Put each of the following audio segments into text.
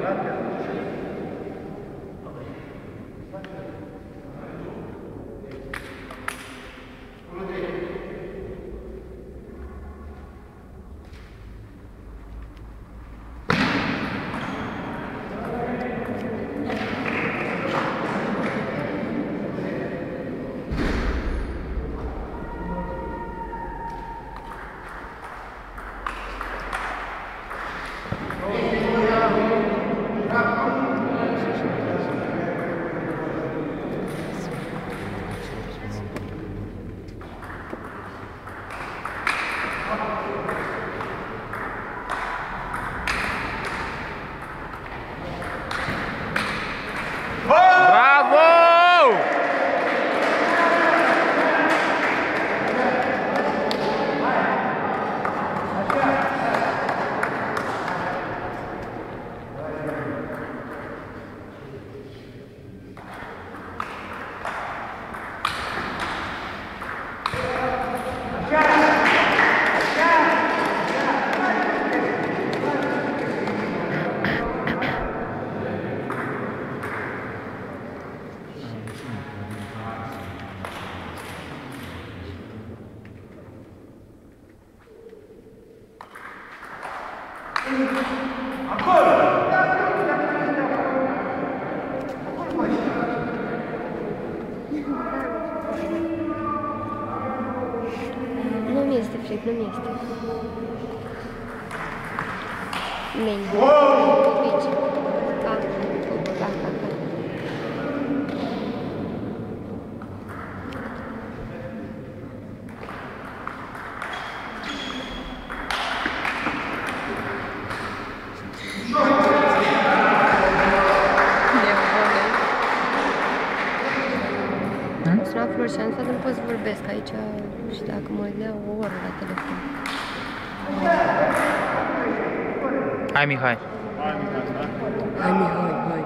Nu-mi este fric, nu-mi este. Bine. Pupici. Pa. Suna Florșan, să nu pot să vorbesc aici și dacă mă dea o oră la telefon. Hai, Mihai. Hai, Mihai.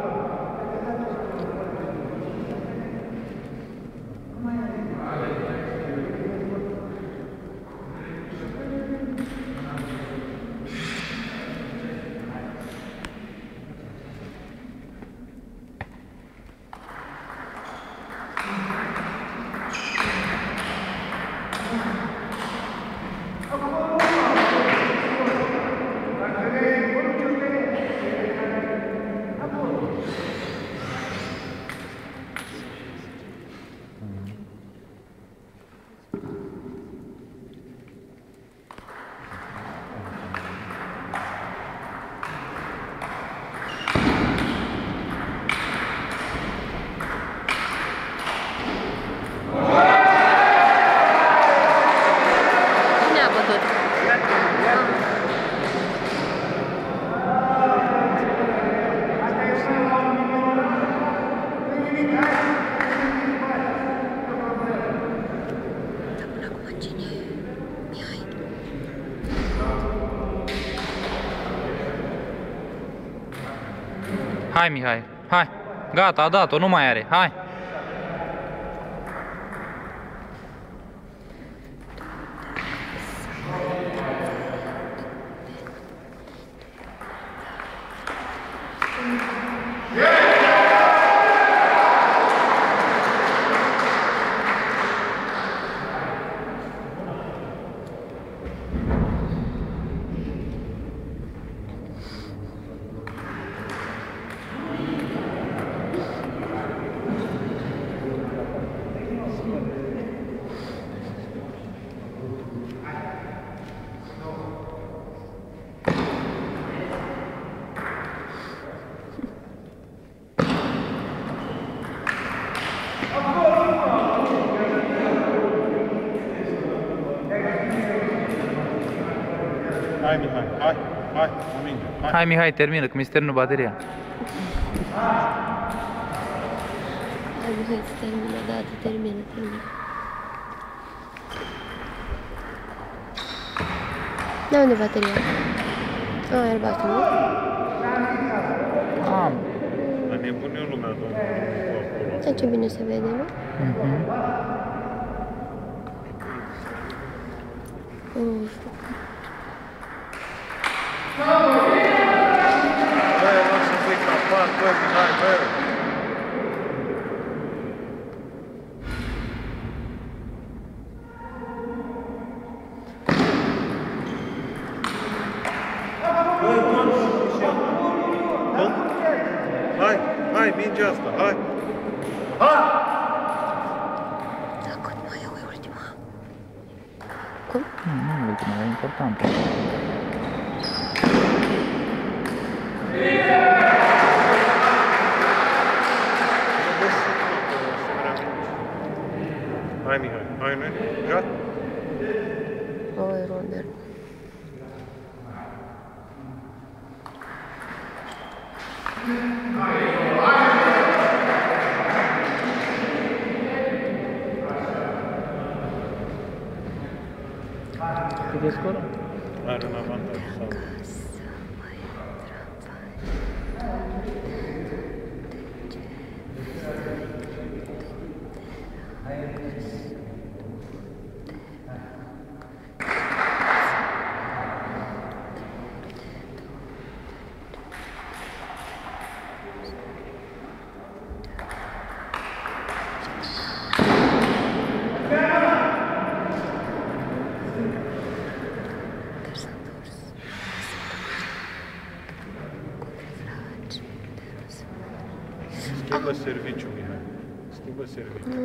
Hai, Mihai, hai. Gata, a dat-o, nu mai are. Hai. Hai, Mihai, hai, hai. Hai, Mihai, termină, că mi se termină bateria. Hai, Mihai, să termină, da, termină. Da, unde bateria? A, e albastru, nu? Am. Dar nebune lumea, domnul, acolo. Da, ce bine se vede, nu? Băi, eu să Contact, bă, Mihai, bă! Hai, hai, mingea asta, hai! Da, cât mai e ultima? Cum? Nu, ultima, e importantă. Hai, Mihai, hai, nu? Gata? Oi, Robert. Cât e scorul? Are un avantaj sau... Schimbă serviciu, Mihai. Schimbă serviciu.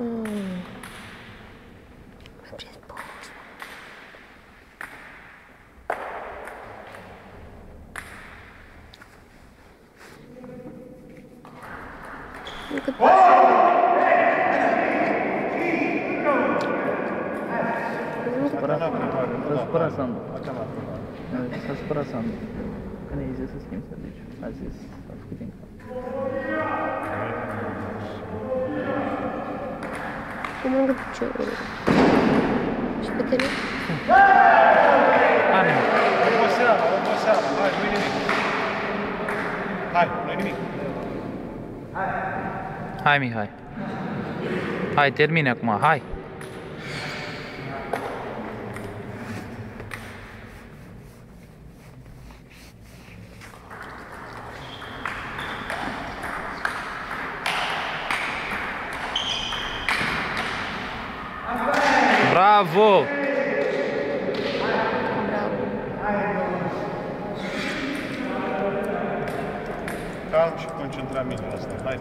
S-a supărat Sandu. S-a supărat Sandu. Când i-ai zis să schimbi serviciu? A zis, a făcut din cap. Cum am gândit piciorul? Și pe tine? Hai, Mihai. Oboseală, hai, nu-i nimic. Hai, nu-i nimic. Hai, Mihai. Hai, termine acum, hai. Bravo! Bravo. Calm și concentrat mingea asta, haide.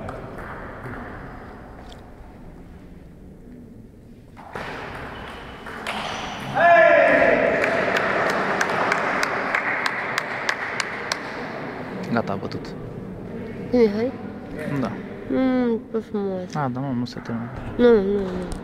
Gata, a bătut. Mihai? Da. Pe frumos. A, dar nu se termină. Nu.